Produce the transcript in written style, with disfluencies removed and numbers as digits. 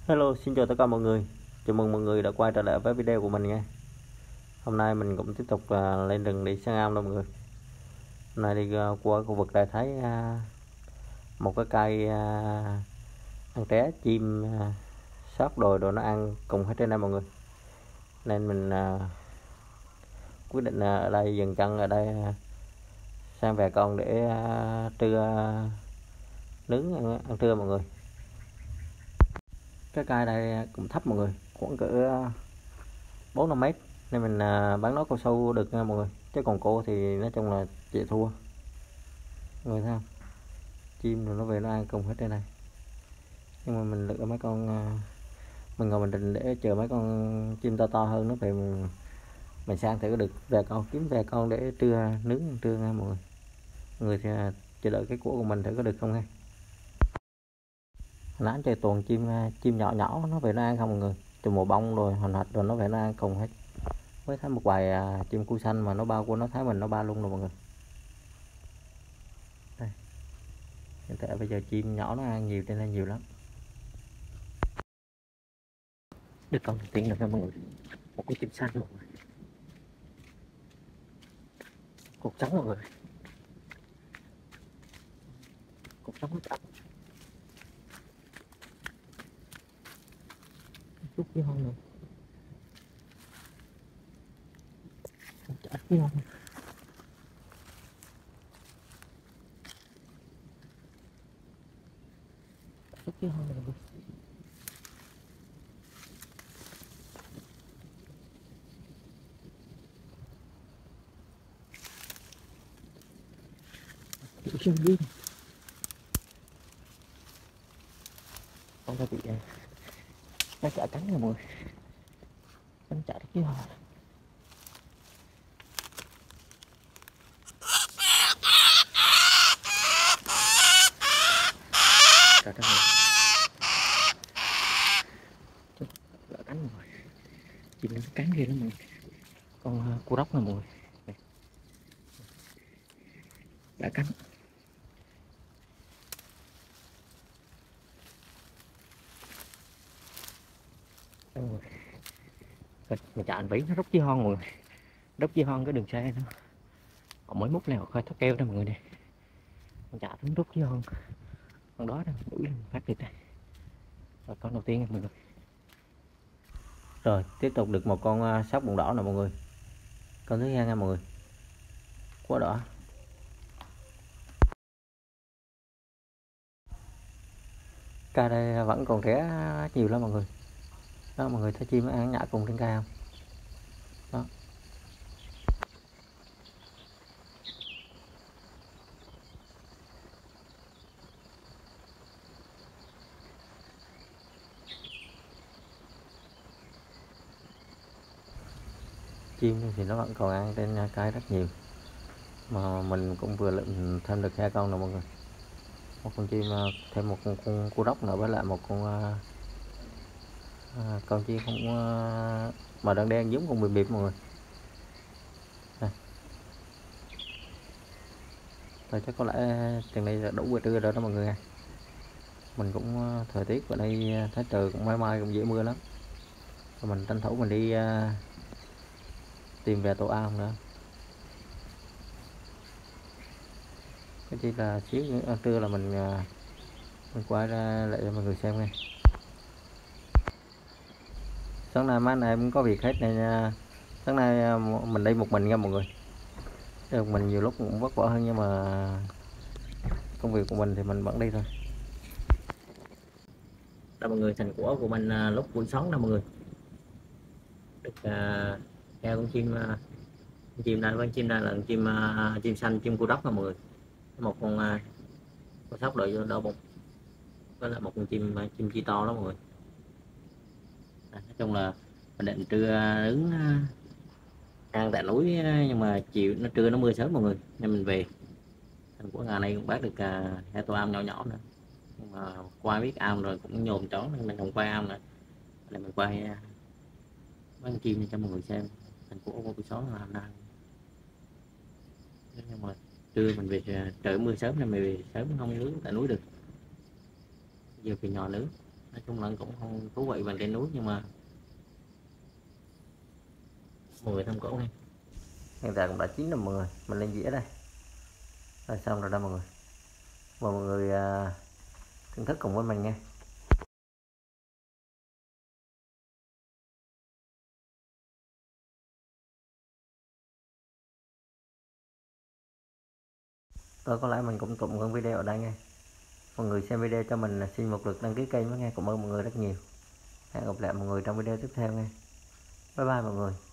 Hello, xin chào tất cả mọi người. Chào mừng mọi người đã quay trở lại với video của mình nha. Hôm nay mình cũng tiếp tục lên rừng đi săn am đó mọi người. Hôm nay đi qua khu vực đây thấy một cái cây ăn té chim sóc đồi đồ nó ăn cùng hết trên đây mọi người. Nên mình quyết định ở đây dừng chân ở đây sang về con để trưa nướng ăn trưa mọi người. Cái cây đây cũng thấp mọi người, khoảng cỡ 4-5 mét nên mình bắn nó cao su được nha mọi người, chứ còn cô thì nói chung là chịu thua. Người thấy không, chim rồi nó về nó ăn cùng hết trên này, nhưng mà mình lựa mấy con mình ngồi mình định để chờ mấy con chim to to hơn nó về mình sang thử được về con, kiếm về con để trưa nướng trưa nha mọi người. Người thì chờ đợi cái của mình thử có được không nghe. Nãy trời toàn chim nhỏ nhỏ nó về nó ăn không mọi người, từ mùa bông rồi hình hạch rồi nó về nó ăn cùng hết. Mới thấy một vài chim cu xanh mà nó bao của nó thấy mình nó ba luôn rồi mọi người. Đây. Hiện tại bây giờ chim nhỏ nó ăn nhiều trên đây nhiều lắm. Được con đầu tiên được nha mọi người, một cái chim xanh mọi người, cột trắng mọi người, cột trắng nó trắng chút với hông nữa, chả với hông chút với hông mọi người. Kiểu chân đi con ta bị nó chả cắn rồi mọi người, nó chả được với hông. Trời đất ơi, lỡ cắn rồi, chim nó cắn ghê lắm mọi người. Con cua đốc nè mọi người, đây. Đã cắn. Mình chạy vĩ nó rút với hon mọi người, rút với hon cái đường xe nó họ mới múc nào khơi thoát keo đó mọi người nè, con chạy nó rút với hon con đó đó đuổi phát được đây. Rồi con đầu tiên nha mọi người. Rồi tiếp tục được một con sóc bụng đỏ nè mọi người, con thứ hai nha mọi người, quá đỏ. Cây đây vẫn còn rẻ nhiều lắm mọi người. Đó mọi người thấy chim ăn nhả cùng trên cây không? Đó. Chim thì nó vẫn còn ăn trên cây rất nhiều, mà mình cũng vừa lượm thêm được 2 con nè mọi người. Một con chim thêm một con cua đốc nữa với lại một con chim không mà đen đen giống con bịp bịp mọi người. Đây. Thôi chắc có lẽ chừng này là đủ bữa trưa rồi đó mọi người ha. Mình cũng thời tiết ở đây thấy trời cũng mai mai cũng dễ mưa lắm, rồi mình tranh thủ mình đi tìm về tổ ong nữa. Cái chỉ là xíu nữa ăn trưa là mình quay ra lại cho mọi người xem nha. Sáng nay mấy anh em cũng có việc hết nên sáng nay mình đi một mình nha mọi người. Được mình nhiều lúc cũng vất vả hơn, nhưng mà công việc của mình thì mình vẫn đi thôi. Đây mọi người, thành quả của mình lúc buổi sáng đó mọi người, được theo con chim chim này, con chim này là chim chim xanh, chim cu đốc nè mọi người, một con sóc đội đo bụng với lại một con chim chi to đó mọi người. Nói chung là mình định trưa nướng ăn tại núi, nhưng mà chiều nó trưa nó mưa sớm mọi người nên mình về. Thành của ngày nay cũng bắt được 2 tô am nhỏ nhỏ nữa, nhưng mà qua biết am rồi cũng nhồn chó nên mình không quay am nữa, nên mình quay mấy con chim cho mọi người xem. Thành của buổi sáng là hôm nay, nhưng mà trưa mình về trời mưa sớm nên mình về sớm không nướng tại núi được, giờ thì nhỏ nướng. nói chung là cũng không thú vị bằng cây núi, nhưng mà mọi người tham khảo nha. Hiện tại cũng đã chín rồi mọi người, mình lên dĩa đây rồi, xong rồi đó mọi người. Mời mọi người thưởng thức cùng với mình nha. Tôi có lẽ mình cũng tụng ngưng video ở đây nha. Mọi người xem video cho mình xin một lượt đăng ký kênh với nghe. Cảm ơn mọi người rất nhiều. Hẹn gặp lại mọi người trong video tiếp theo nha. Bye bye mọi người.